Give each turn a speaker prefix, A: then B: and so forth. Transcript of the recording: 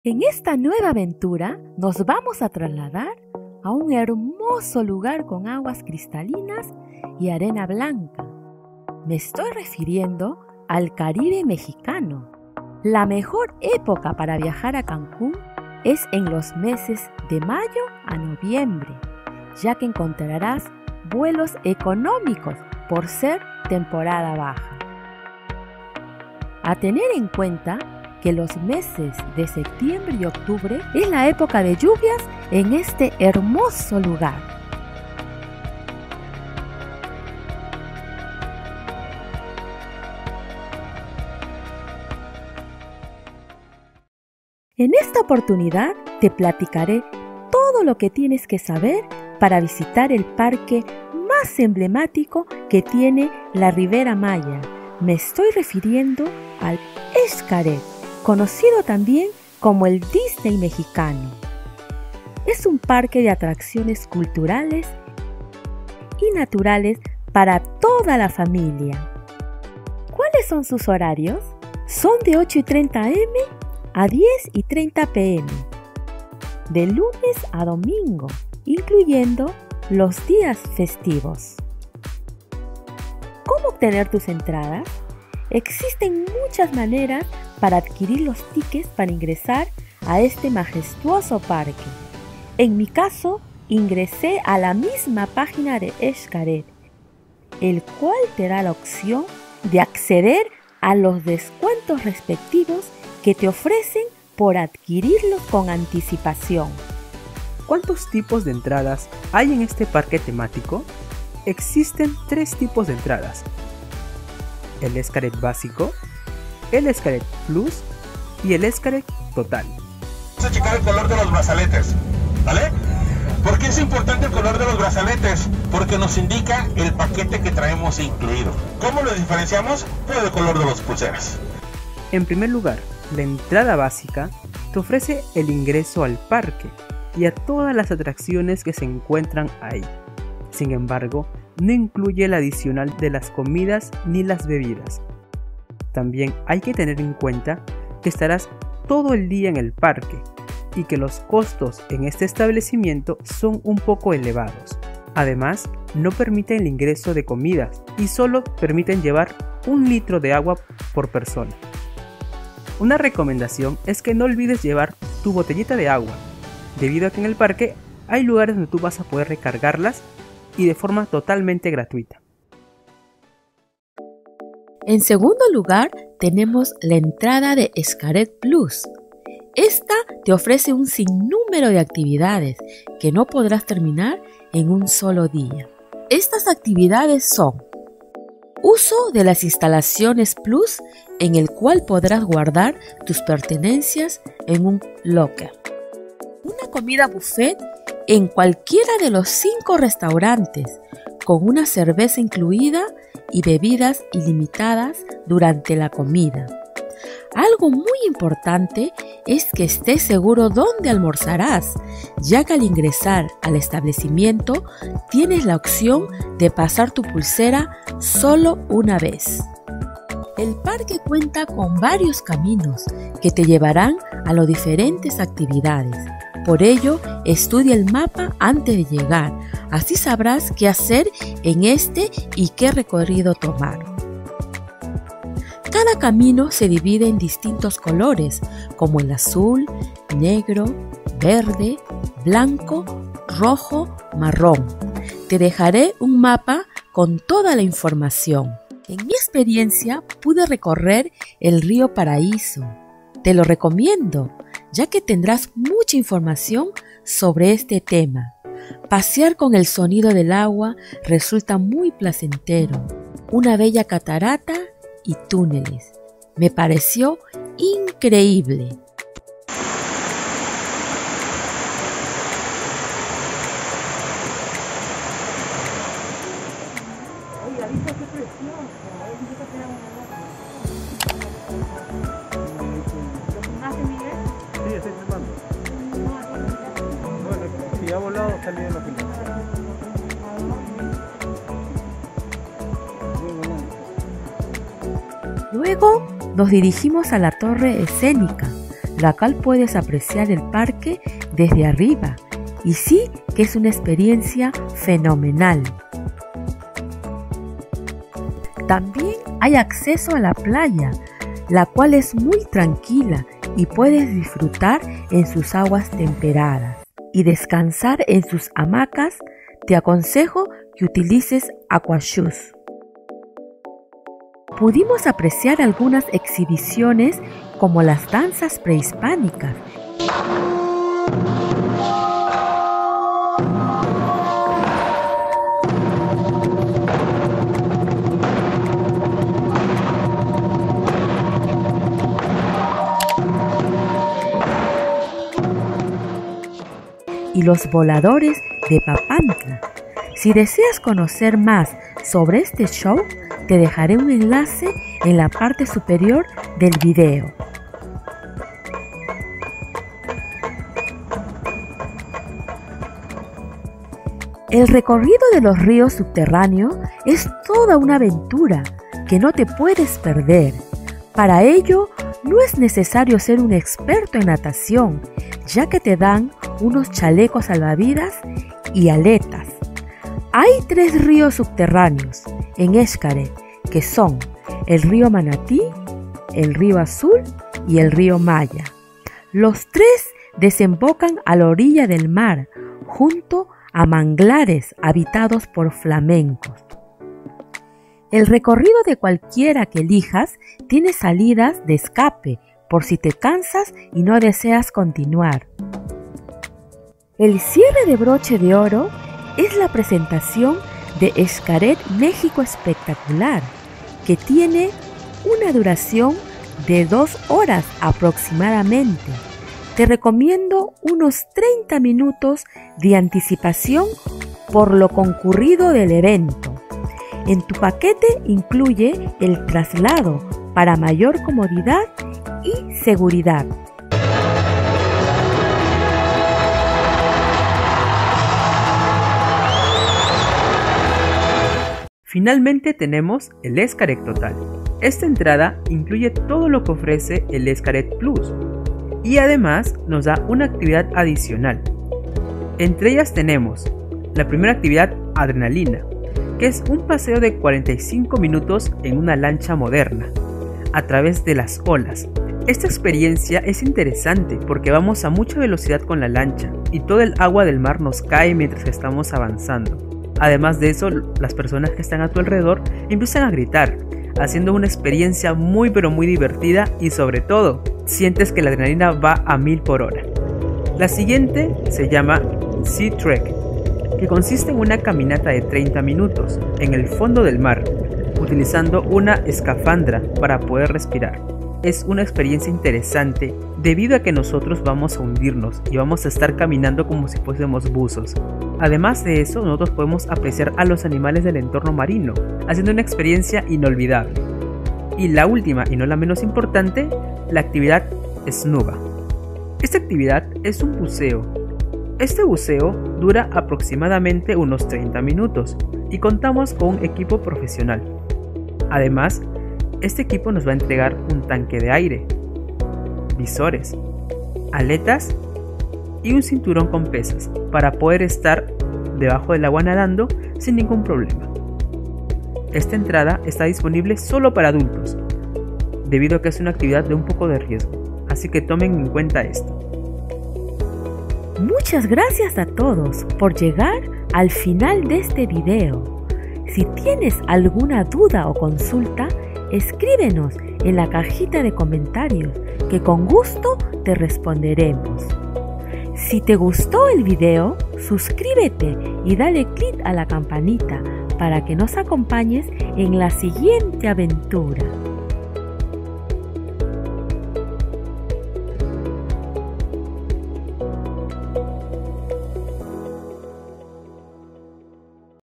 A: En esta nueva aventura nos vamos a trasladar a un hermoso lugar con aguas cristalinas y arena blanca. Me estoy refiriendo al Caribe mexicano. La mejor época para viajar a Cancún es en los meses de mayo a noviembre, ya que encontrarás vuelos económicos por ser temporada baja. A tener en cuenta que los meses de septiembre y octubre es la época de lluvias en este hermoso lugar. En esta oportunidad te platicaré todo lo que tienes que saber para visitar el parque más emblemático que tiene la Riviera Maya. Me estoy refiriendo al Xcaret, conocido también como el Disney mexicano. Es un parque de atracciones culturales y naturales para toda la familia. ¿Cuáles son sus horarios? Son de 8:30 am a 10:30 pm, de lunes a domingo, incluyendo los días festivos. ¿Cómo obtener tus entradas? Existen muchas maneras para adquirir los tickets para ingresar a este majestuoso parque. En mi caso, ingresé a la misma página de Xcaret, el cual te da la opción de acceder a los descuentos respectivos que te ofrecen por adquirirlos con anticipación.
B: ¿Cuántos tipos de entradas hay en este parque temático? Existen 3 tipos de entradas: el Xcaret básico, el Xcaret Plus y el Xcaret Total.
C: Vamos a checar el color de los brazaletes, ¿vale? ¿Por qué es importante el color de los brazaletes? Porque nos indica el paquete que traemos incluido. ¿Cómo lo diferenciamos? Por el color de las pulseras.
B: En primer lugar, la entrada básica te ofrece el ingreso al parque y a todas las atracciones que se encuentran ahí. Sin embargo, no incluye el adicional de las comidas ni las bebidas. También hay que tener en cuenta que estarás todo el día en el parque y que los costos en este establecimiento son un poco elevados. Además, no permiten el ingreso de comidas y solo permiten llevar 1 litro de agua por persona. Una recomendación es que no olvides llevar tu botellita de agua, debido a que en el parque hay lugares donde tú vas a poder recargarlas y de forma totalmente gratuita.
A: En segundo lugar, tenemos la entrada de Xcaret Plus. Esta te ofrece un sinnúmero de actividades que no podrás terminar en un solo día. Estas actividades son: uso de las instalaciones Plus, en el cual podrás guardar tus pertenencias en un locker. Una comida buffet en cualquiera de los 5 restaurantes, con una cerveza incluida y bebidas ilimitadas durante la comida. Algo muy importante es que estés seguro dónde almorzarás, ya que al ingresar al establecimiento tienes la opción de pasar tu pulsera solo una vez. El parque cuenta con varios caminos que te llevarán a las diferentes actividades. Por ello, estudia el mapa antes de llegar, así sabrás qué hacer en este y qué recorrido tomar. Cada camino se divide en distintos colores, como el azul, negro, verde, blanco, rojo, marrón. Te dejaré un mapa con toda la información. En mi experiencia pude recorrer el río Paraíso. Te lo recomiendo, ya que tendrás mucha información sobre este tema. Pasear con el sonido del agua resulta muy placentero. Una bella catarata y túneles. Me pareció increíble.
B: Sí, estoy filmando. Bueno, si ha volado, salí de la fila.
A: Luego nos dirigimos a la torre escénica, la cual puedes apreciar el parque desde arriba. Y sí que es una experiencia fenomenal. También hay acceso a la playa, la cual es muy tranquila y puedes disfrutar en sus aguas temperadas y descansar en sus hamacas. Te aconsejo que utilices aquashoes. Pudimos apreciar algunas exhibiciones como las danzas prehispánicas. Y los voladores de Papantla. Si deseas conocer más sobre este show, te dejaré un enlace en la parte superior del video. El recorrido de los ríos subterráneos es toda una aventura que no te puedes perder. Para ello, no es necesario ser un experto en natación, ya que te dan unos chalecos salvavidas y aletas. Hay 3 ríos subterráneos en Xcaret, que son el río Manatí, el río Azul y el río Maya. Los 3 desembocan a la orilla del mar, junto a manglares habitados por flamencos. El recorrido de cualquiera que elijas tiene salidas de escape por si te cansas y no deseas continuar. El cierre de broche de oro es la presentación de Xcaret México Espectacular, que tiene una duración de 2 horas aproximadamente. Te recomiendo unos 30 minutos de anticipación por lo concurrido del evento. En tu paquete incluye el traslado para mayor comodidad y seguridad.
B: Finalmente tenemos el Xcaret Total. Esta entrada incluye todo lo que ofrece el Xcaret Plus y además nos da una actividad adicional. Entre ellas tenemos la primera actividad, Adrenalina, que es un paseo de 45 minutos en una lancha moderna a través de las olas. Esta experiencia es interesante porque vamos a mucha velocidad con la lancha y todo el agua del mar nos cae mientras estamos avanzando. Además de eso, las personas que están a tu alrededor empiezan a gritar, haciendo una experiencia muy divertida y sobre todo, sientes que la adrenalina va a 1000 por hora. La siguiente se llama Sea Trek, que consiste en una caminata de 30 minutos en el fondo del mar, utilizando una escafandra para poder respirar. Es una experiencia interesante debido a que nosotros vamos a hundirnos y vamos a estar caminando como si fuésemos buzos. Además de eso, nosotros podemos apreciar a los animales del entorno marino, haciendo una experiencia inolvidable. Y la última y no la menos importante, la actividad Snuba. Esta actividad es un buceo. Este buceo dura aproximadamente unos 30 minutos y contamos con un equipo profesional. Además, este equipo nos va a entregar un tanque de aire, visores, aletas y un cinturón con pesas para poder estar debajo del agua nadando sin ningún problema. Esta entrada está disponible solo para adultos, debido a que es una actividad de un poco de riesgo, así que tomen en cuenta esto.
A: Muchas gracias a todos por llegar al final de este video. Si tienes alguna duda o consulta, escríbenos en la cajita de comentarios que con gusto te responderemos. Si te gustó el video, suscríbete y dale click a la campanita para que nos acompañes en la siguiente aventura.